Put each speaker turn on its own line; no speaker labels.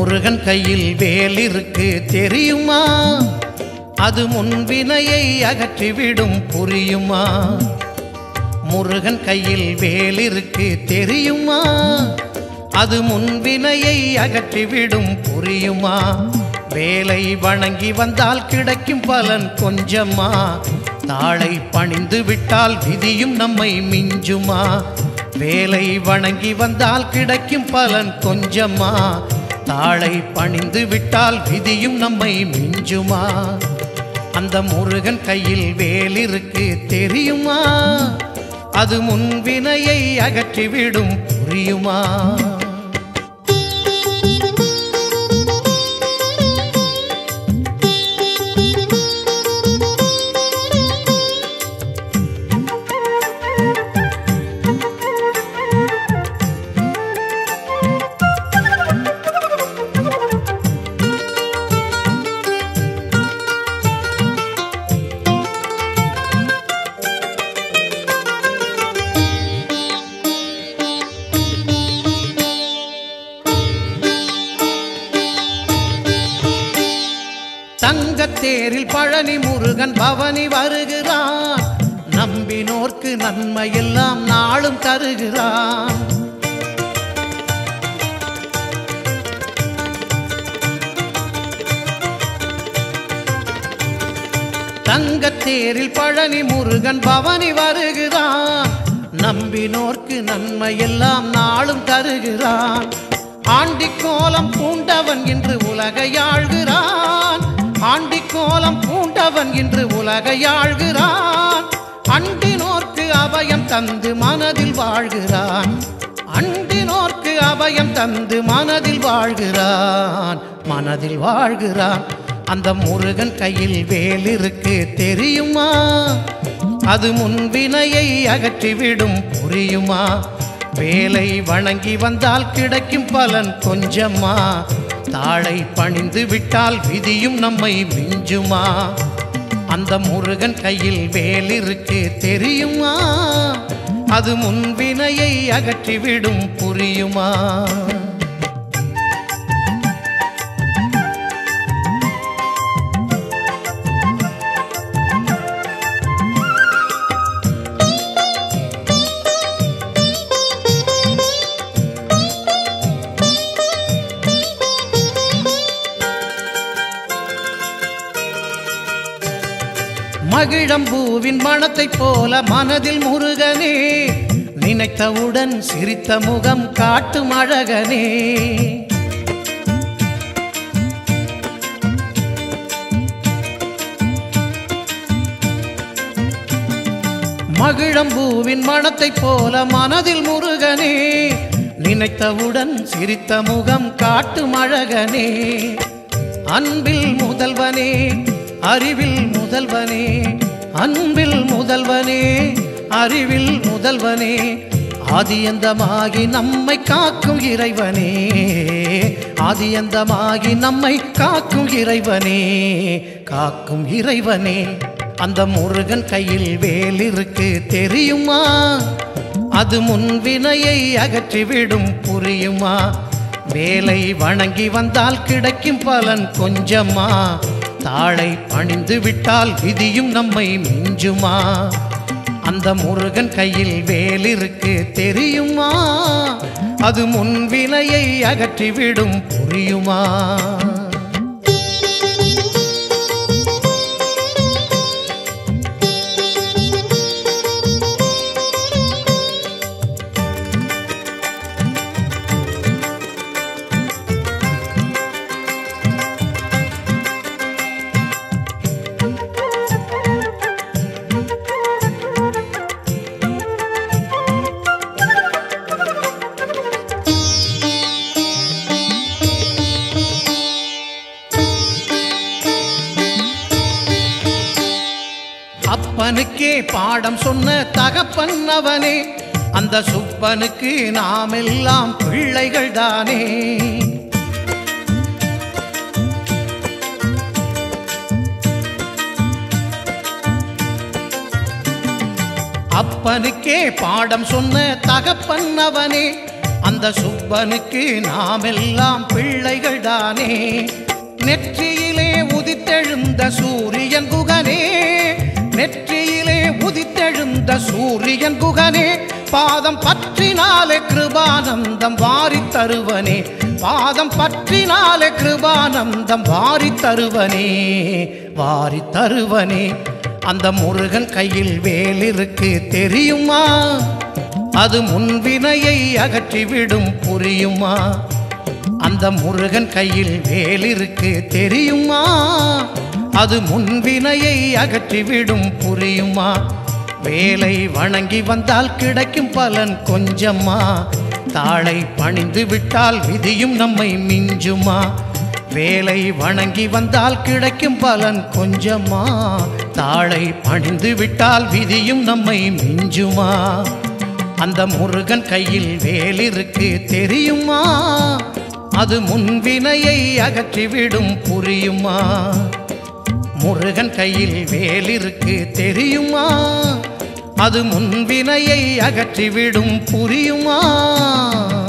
முருகன் கையில் வேல் இருக்கு தெரியுமா? அது முன்வினையை அகற்றிவிடும் புரியுமா? முருகன் கையில் வேல் இருக்கு தெரியுமா? அது முன்வினையை அகற்றிவிடும் புரியுமா? வேலை வணங்கி வந்தால் கிடைக்கும் பலன் கொஞ்சமா? தாளை பணிந்து விட்டால் விதியும் நம்மை மிஞ்சுமா? வேலை வணங்கி வந்தால் கிடைக்கும் பலன் கொஞ்சமா? தாளை பணிந்து விட்டால் விதியும் நம்மை மிஞ்சுமா? அந்த முருகன் கையில் வேல் இருக்கு தெரியுமா? அது முன்வினையை அகற்றிவிடும் புரியுமா? தங்கத்தேரில் பழனி முருகன் பவனி வருகிறான். நம்பினோர்க்கு நன்மையெல்லாம் நாளும் தருகிறான். தங்கத்தேரில் பழனி முருகன் பவனி வருகிறான். நம்பினோர்க்கு நன்மையெல்லாம் நாளும் தருகிறான். ஆண்டிக்கோலம் பூண்டவன் இன்று உலகை ஆள்கிறான். ஆண்டிக்கோலம் பூண்டவன் இன்று உலகை ஆள்கிறான். அண்டினோர்க்கு அபயம் தந்து மனதில் வாழ்கிறான். அண்டினோர்க்கு அபயம் தந்து மனதில் வாழ்கிறான். மனதில் வாழ்கிறான். அந்த முருகன் கையில் வேல் இருக்கு தெரியுமா? அது முன்வினையை அகற்றிவிடும் புரியுமா? வேலை வணங்கி வந்தால் கிடைக்கும் பலன் கொஞ்சமா? தாளை பணிந்து விட்டால் விதியும் நம்மை மிஞ்சுமா? அந்த முருகன் கையில் வேல் இருக்கு தெரியுமா? அது முன்வினையை அகற்றிவிடும் புரியுமா? மகிழம்பூவின் மணத்தைப் போல மனதில் முருகனே, நினைத்தவுடன் சிரித்த முகம் காட்டும் அழகனே. மகிழம்பூவின் மணத்தைப் போல மனதில் முருகனே, நினைத்தவுடன் சிரித்த முகம் காட்டும் அழகனே. அன்பில் முதல்வனே, அறிவில் முதல்வனே, அன்பில் முதல்வனே, அறிவில் முதல்வனே, ஆதியந்தமாகி நம்மை காக்கும் இறைவனே. ஆதியந்தமாகி நம்மை காக்கும் இறைவனே, காக்கும் இறைவனே. அந்த முருகன் கையில் வேல் இருக்கு தெரியுமா? அது முன்வினையை அகற்றிவிடும் புரியுமா? வேலை வணங்கி வந்தால் கிடைக்கும் பலன் கொஞ்சமா? தாளை பணிந்து விட்டால் விதியும் நம்மை மிஞ்சுமா? அந்த முருகன் கையில் வேல் இருக்கு தெரியுமா? அது முன்வினையை அகற்றிவிடும் புரியுமா? அப்பனுக்கே பாடம் சொன்ன தகப்பன் அவனே, அந்த சுப்பனுக்கு நாம் எல்லாம் பிள்ளைகள் தானே. அப்பனுக்கே பாடம் சொன்ன தகப்பன் அவனே, அந்த சுப்பனுக்கு நாமெல்லாம் பிள்ளைகள் தானே. நெற்றியிலே உதித்தெழுந்த சூரியன் குகனே, நெற்றியிலே உதித்தெழுந்த சூரியன் குகனே, பாதம் பற்றினாலே கிருபானந்தம் வாரி தருவனே, பாதம் பற்றினாலே கிருபானந்தம் வாரி தருவனே, வாரி தருவனே. அந்த முருகன் கையில் வேலிருக்கு தெரியுமா, அது முன்வினையை அகற்றிவிடும் புரியுமா. அந்த முருகன் கையில் வேலிருக்கு தெரியுமா, அது முன்வினையை அகற்றிவிடும் புரியுமா. வேலை வணங்கி வந்தால் கிடைக்கும் பலன் கொஞ்சமா, தாளை பணிந்து விட்டால் விதியும் நம்மை மிஞ்சுமா. வேலை வணங்கி வந்தால் கிடைக்கும் பலன் கொஞ்சமா, தாளை பணிந்து விட்டால் விதியும் நம்மை மிஞ்சுமா. அந்த முருகன் கையில் வேலிருக்கு தெரியுமா, அது முன்வினையை அகற்றிவிடும் புரியுமா. முருகன் கையில் வேலிருக்கு தெரியுமா, அது முன்வினையை அகற்றிவிடும் புரியுமா.